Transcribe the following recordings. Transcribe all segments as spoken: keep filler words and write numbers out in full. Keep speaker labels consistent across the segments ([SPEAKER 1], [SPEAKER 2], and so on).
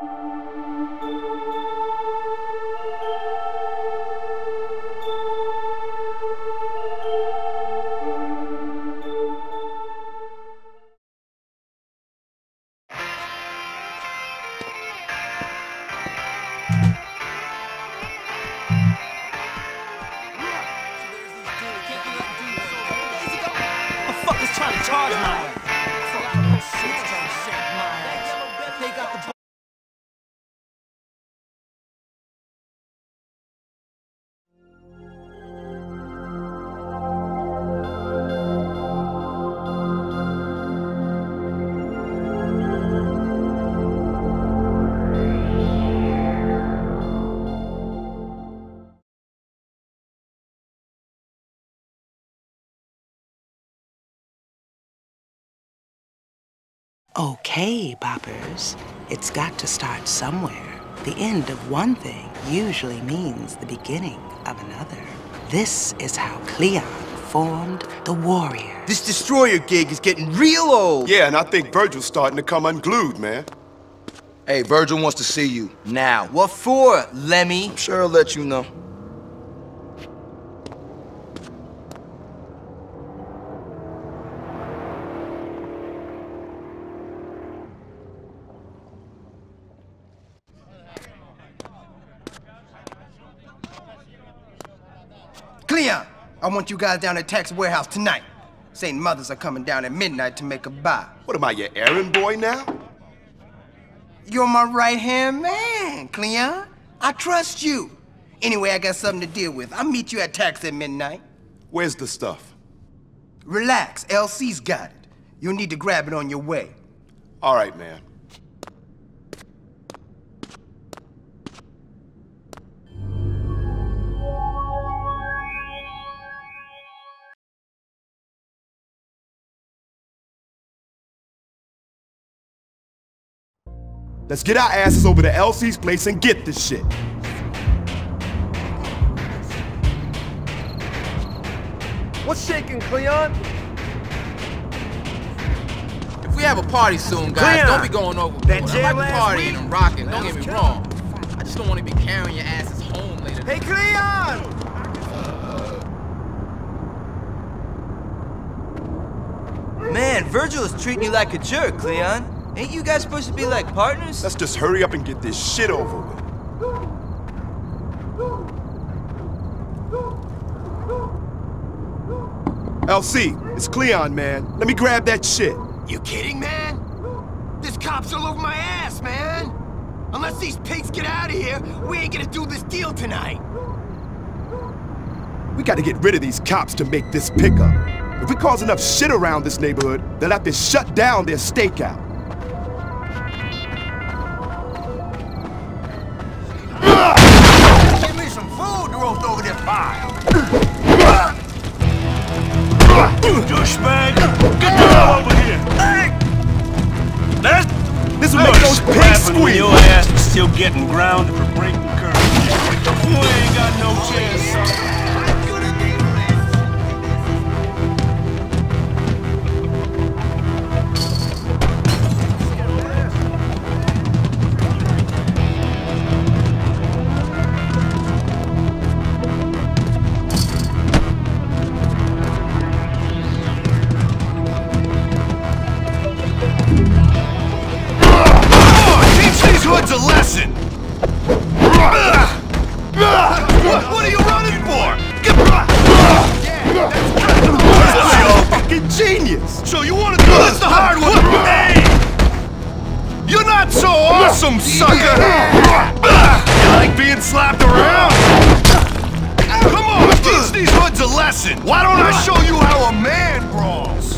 [SPEAKER 1] Trying to charge my ass. They got the
[SPEAKER 2] Okay, boppers, it's got to start somewhere. The end of one thing usually means the beginning of another. This is how Cleon formed the Warrior.
[SPEAKER 3] This destroyer gig is getting real old.
[SPEAKER 4] Yeah, and I think Virgil's starting to come unglued, man.
[SPEAKER 3] Hey, Virgil wants to see you, now.
[SPEAKER 1] What for, Lemmy?
[SPEAKER 3] I'm sure he'll let you know.
[SPEAKER 5] Cleon, I want you guys down at Tax Warehouse tonight. Saint Mothers are coming down at midnight to make a buy.
[SPEAKER 4] What am I, your errand boy now?
[SPEAKER 5] You're my right-hand man, Cleon. I trust you. Anyway, I got something to deal with. I'll meet you at Tax at midnight.
[SPEAKER 4] Where's the stuff?
[SPEAKER 5] Relax, L C's got it. You'll need to grab it on your way.
[SPEAKER 4] All right, man. Let's get our asses over to L C's place and get this shit.
[SPEAKER 6] What's shaking, Cleon?
[SPEAKER 7] If we have a party soon, guys,
[SPEAKER 6] Cleon,
[SPEAKER 7] don't be going overboard.
[SPEAKER 6] that
[SPEAKER 7] I
[SPEAKER 6] jam
[SPEAKER 7] like
[SPEAKER 6] last
[SPEAKER 7] partying
[SPEAKER 6] week?
[SPEAKER 7] and rocking, don't
[SPEAKER 6] Let's
[SPEAKER 7] get me
[SPEAKER 6] go.
[SPEAKER 7] wrong. I just don't want to be carrying your asses home later.
[SPEAKER 6] Hey, Cleon!
[SPEAKER 1] Man, Virgil is treating you like a jerk, Cleon. Ain't you guys supposed to be like partners?
[SPEAKER 4] Let's just hurry up and get this shit over with. L C, it's Cleon, man. Let me grab that shit.
[SPEAKER 8] You kidding, man? This cop's all over my ass, man! Unless these pigs get out of here, we ain't gonna do this deal tonight.
[SPEAKER 4] We gotta get rid of these cops to make this pickup. If we cause enough shit around this neighborhood, they'll have to shut down their stakeout.
[SPEAKER 8] Give me some food to roast over this fire.
[SPEAKER 6] You douchebag! Get the hell over here! That's...
[SPEAKER 4] This will make those pigs squeal!
[SPEAKER 6] Your ass is still getting grounded for breaking curves. You ain't got no chance, son.
[SPEAKER 8] Hoods a lesson! What are you running for?
[SPEAKER 4] You're a fucking genius!
[SPEAKER 8] So you want to do this the hard way? Hey! You're not so awesome, sucker! You like being slapped around? Come on, teach these hoods a lesson! Why don't I show you how a man brawls?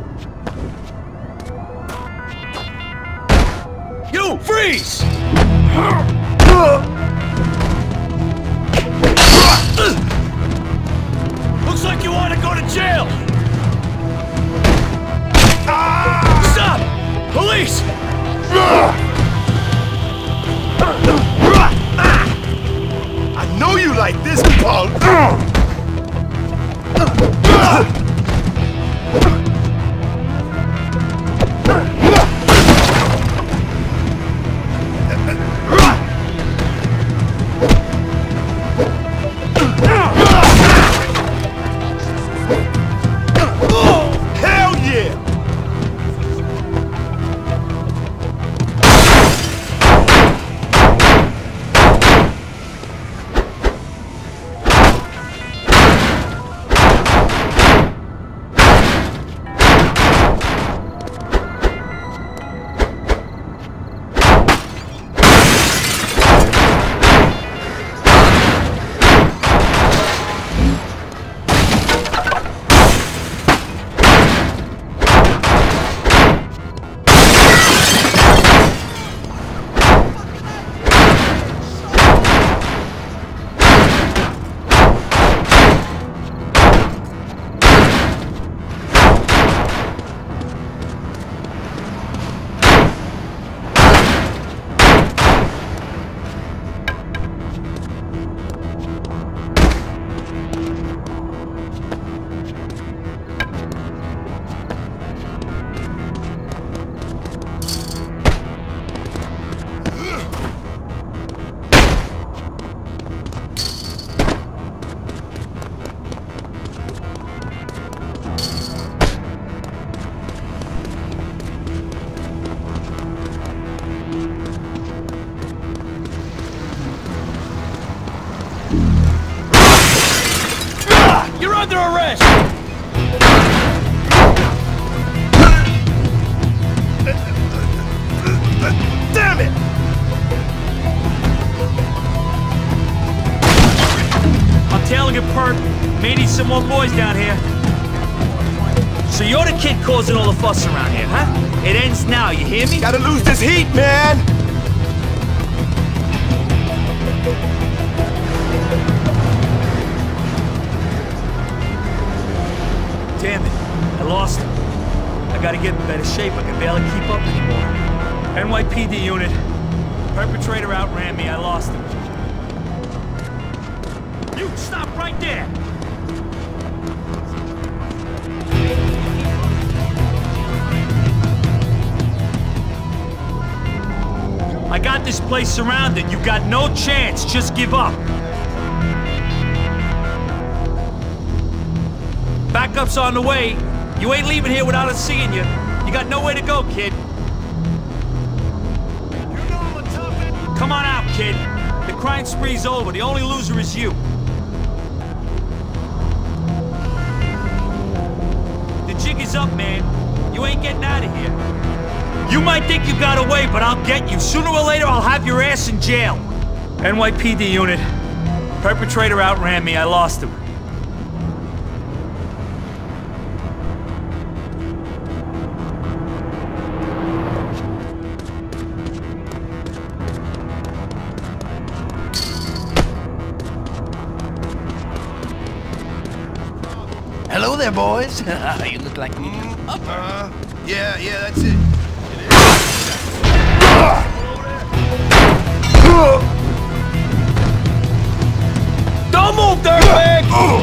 [SPEAKER 6] You, freeze! Looks like you want to go to jail! Stop! Police!
[SPEAKER 8] I know you like this, punk! Hell yeah!
[SPEAKER 6] You're under arrest!
[SPEAKER 8] Damn it!
[SPEAKER 6] I'm tailing a perp. May need some more boys down here. So you're the kid causing all the fuss around here, huh? It ends now, you hear me?
[SPEAKER 8] Gotta lose this heat, man!
[SPEAKER 6] Damn it, I lost him. I gotta get in better shape. I can barely keep up anymore. N Y P D unit. Perpetrator outran me. I lost him. You, stop right there! I got this place surrounded. You got no chance. Just give up. Backup's on the way. You ain't leaving here without us seeing you. You got nowhere to go, kid. Come on out, kid. The crime spree's over. The only loser is you. The jig is up, man. You ain't getting out of here. You might think you got away, but I'll get you. Sooner or later, I'll have your ass in jail. N Y P D unit. Perpetrator outran me. I lost him.
[SPEAKER 5] Hello there, boys. You look like you need an upper.
[SPEAKER 8] Uh, yeah, yeah, that's it.
[SPEAKER 6] Don't move, dirtbag!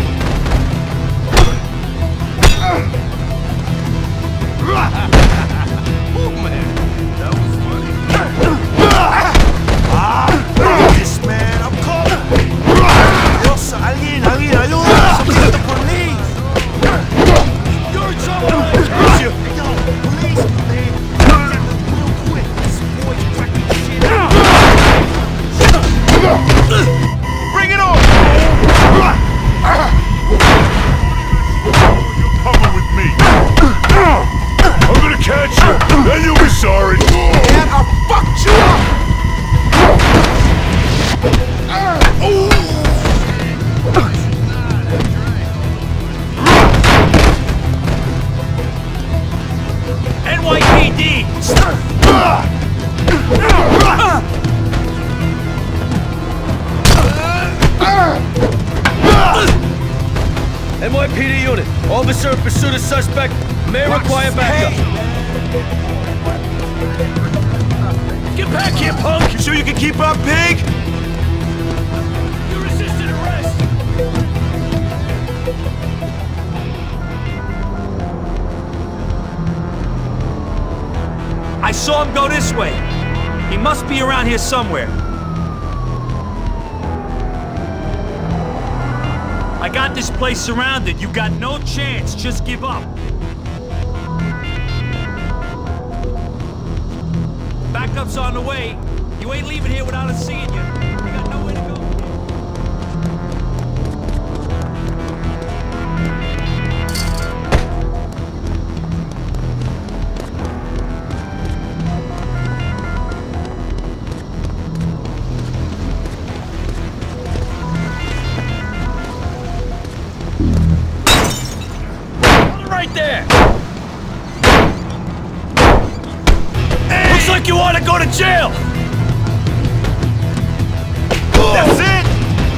[SPEAKER 8] Oh, man, that was funny. Ah, this man, I'm calling. Dios, alguien, alguien, ayuda. Somebody the police. You're in trouble. Yo, police, man. Real quick, this boy's cracking shit out. Bring it on. You're coming with me. I'm gonna catch you, and you'll be sorry. Man, I fucked you up.
[SPEAKER 6] N Y P D! P D unit. Officer in pursuit of suspect may require backup. Get back here, punk!
[SPEAKER 8] You sure you can keep up, pig?
[SPEAKER 6] You resisted arrest! I saw him go this way. He must be around here somewhere. I got this place surrounded. You got no chance. Just give up. Backup's on the way. You ain't leaving here without us seeing you. You got nowhere to go. Right there! Hey. Looks like you want to go to jail!
[SPEAKER 8] That's it!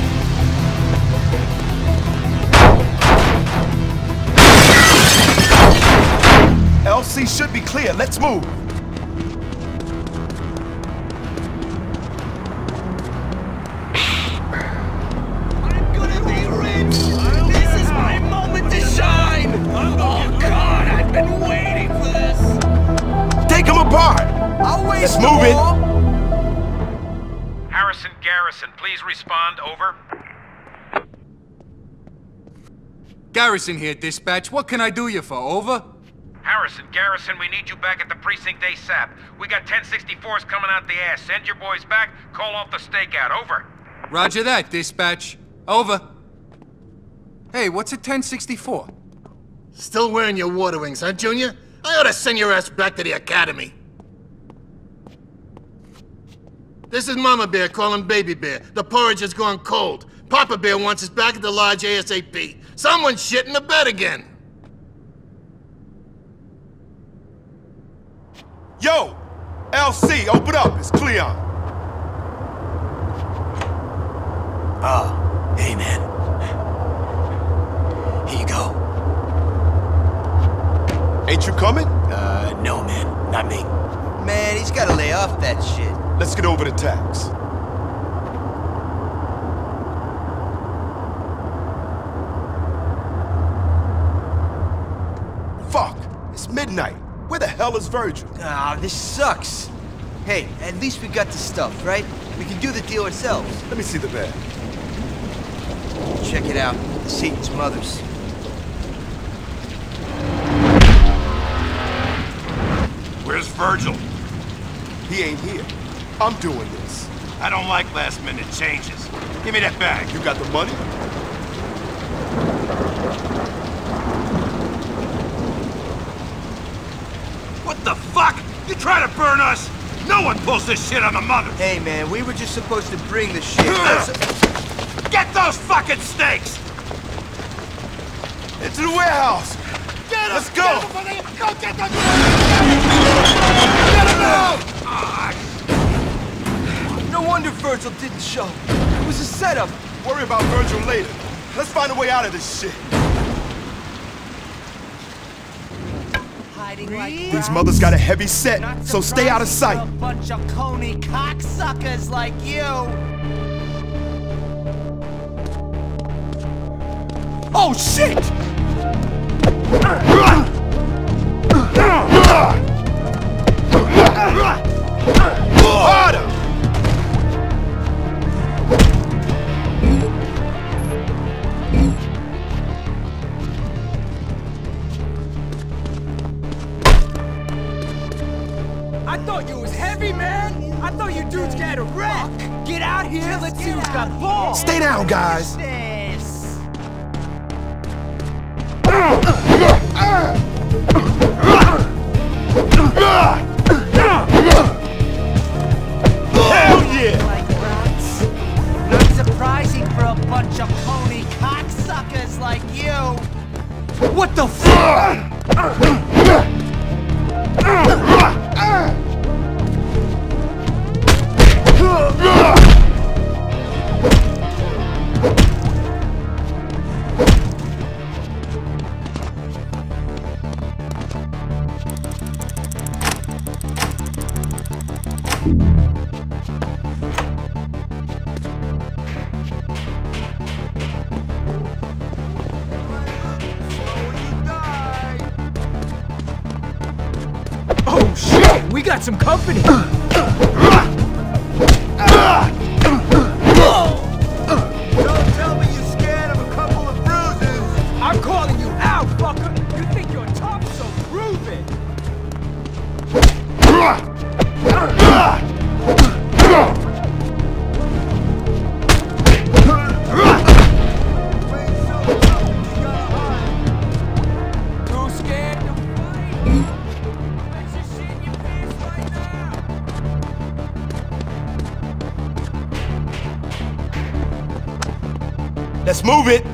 [SPEAKER 4] L C should be clear. Let's move.
[SPEAKER 5] I'm gonna be rich! This is my moment to shine! Oh God, I've been waiting for this!
[SPEAKER 4] Take them apart.
[SPEAKER 5] I'll wait.
[SPEAKER 4] Let's move it.
[SPEAKER 9] Harrison Garrison, please respond, over.
[SPEAKER 10] Garrison here, dispatch. What can I do you for, over?
[SPEAKER 9] Harrison Garrison, we need you back at the precinct ASAP. We got ten sixty-fours coming out the ass. Send your boys back, call off the stakeout, over.
[SPEAKER 10] Roger that, dispatch. Over. Hey, what's a ten sixty-four?
[SPEAKER 11] Still wearing your water wings, huh, Junior? I ought to send your ass back to the academy. This is Mama Bear calling Baby Bear. The porridge has gone cold. Papa Bear wants us back at the lodge ASAP. Someone's shit in the bed again.
[SPEAKER 4] Yo! L C, open up. It's Cleon.
[SPEAKER 5] Oh, hey man. Here you go.
[SPEAKER 4] Ain't you coming?
[SPEAKER 5] Uh, no man, not me.
[SPEAKER 1] Man, he's gotta lay off that shit.
[SPEAKER 4] Let's get over the tax. Fuck! It's midnight. Where the hell is Virgil?
[SPEAKER 1] Ah, this sucks. Hey, at least we got the stuff, right? We can do the deal ourselves.
[SPEAKER 4] Let me see the bag.
[SPEAKER 1] Check it out. Satan's mother's.
[SPEAKER 8] Where's Virgil?
[SPEAKER 4] He ain't here. I'm doing this.
[SPEAKER 8] I don't like last-minute changes. Give me that bag.
[SPEAKER 4] You got the money?
[SPEAKER 8] What the fuck? You trying to burn us? No one pulls this shit on the mother.
[SPEAKER 1] Hey, man, we were just supposed to bring the shit.
[SPEAKER 8] Get those fucking steaks!
[SPEAKER 4] Into the warehouse!
[SPEAKER 8] Get
[SPEAKER 4] Let's go!
[SPEAKER 8] Get them, go get them! Get them out!
[SPEAKER 1] No wonder Virgil didn't show. It was a setup.
[SPEAKER 4] Worry about Virgil later. Let's find a way out of this shit. These mothers got a heavy set, so stay out of sight.
[SPEAKER 5] A bunch of coney cocksuckers like you.
[SPEAKER 4] Oh shit! Harder!
[SPEAKER 5] I thought you was heavy, man. I thought you dudes got a wreck. Get out here. Let's see who's got balls.
[SPEAKER 4] Stay down, guys. Hell yeah!
[SPEAKER 5] Like rats. Not surprising for a bunch of coney cocksuckers like you.
[SPEAKER 6] What the fuck? We got some company.
[SPEAKER 8] Don't tell me you're scared of a couple of bruises.
[SPEAKER 6] I'm calling you out, fucker. You think you're tough, so prove it. Too scared to fight? Let's just shit in your face right now.
[SPEAKER 4] Let's move it.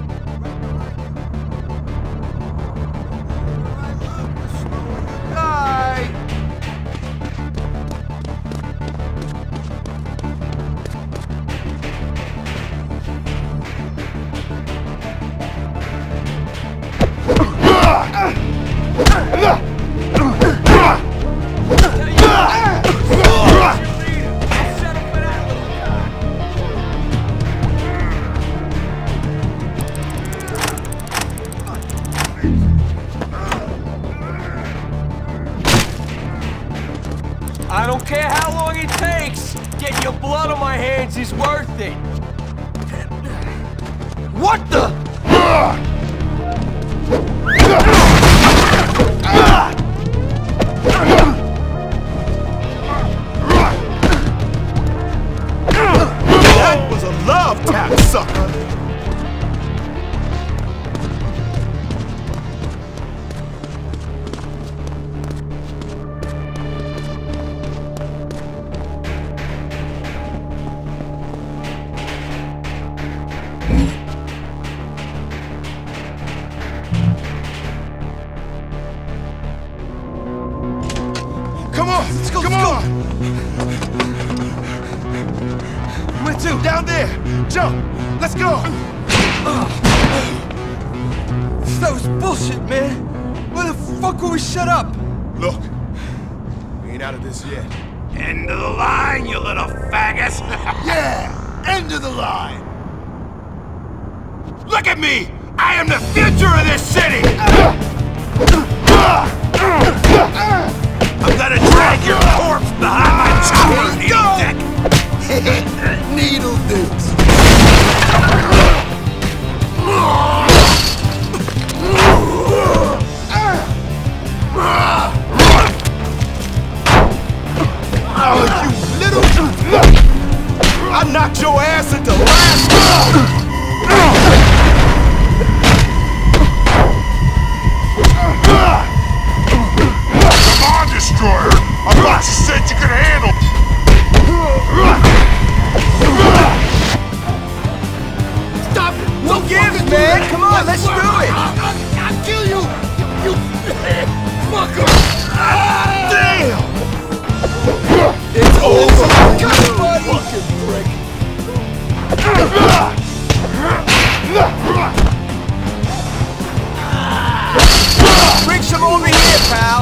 [SPEAKER 6] I don't care how long it takes. Getting your blood on my hands is worth it. What the?
[SPEAKER 4] That was a love tap, sucker. Come on, let's go, come let's on. Go. Where to? Down there. Jump. Let's go.
[SPEAKER 1] That was bullshit, man. Why the fuck were we shut up?
[SPEAKER 4] Look, we ain't out of this yet.
[SPEAKER 8] End of the line, you little faggot.
[SPEAKER 4] Yeah, end of the line.
[SPEAKER 8] Look at me. I am the future of this city. I'm gonna drag your corpse behind my chopper, needle dick!
[SPEAKER 4] Needle dicks! Oh, you little... I knocked your ass into last...
[SPEAKER 8] Destroyer! I thought you said you could handle.
[SPEAKER 5] Stop it!
[SPEAKER 1] Who gives, man? Come on, let's do it!
[SPEAKER 5] I'll, I'll, I'll kill you! You, you fucker!
[SPEAKER 4] Damn! It's over!
[SPEAKER 5] Come on, fucking prick!
[SPEAKER 1] Bring some over here, pal!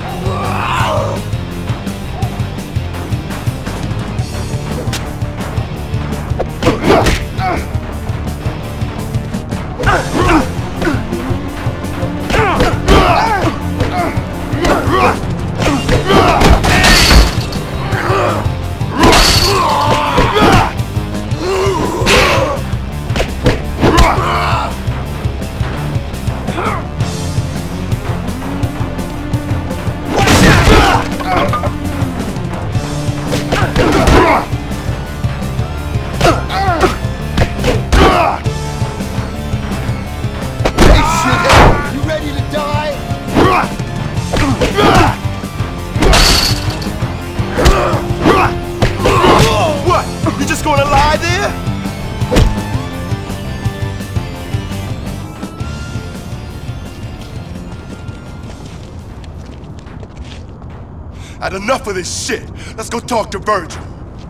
[SPEAKER 4] Had enough of this shit. Let's go talk to Virgil.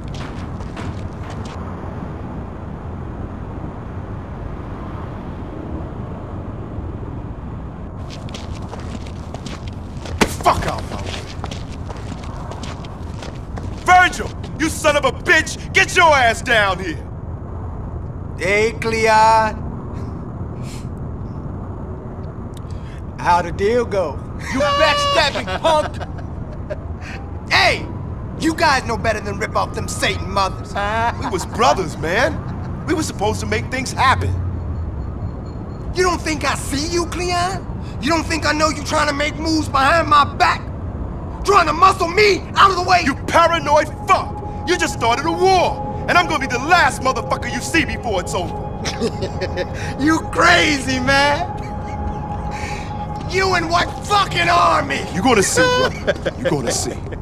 [SPEAKER 4] Fuck out my way. Virgil, you son of a bitch, get your ass down here.
[SPEAKER 5] Hey, Cleon. How'd the deal go?
[SPEAKER 1] You backstabbing punk!
[SPEAKER 5] You guys know better than rip off them Satan mothers.
[SPEAKER 4] We was brothers, man. We were supposed to make things happen.
[SPEAKER 5] You don't think I see you, Cleon? You don't think I know you trying to make moves behind my back? Trying to muscle me out of the way?
[SPEAKER 4] You paranoid fuck! You just started a war! And I'm gonna be the last motherfucker you see before it's over.
[SPEAKER 5] You crazy, man! You and what fucking army?
[SPEAKER 4] You gonna see, brother. You gonna see.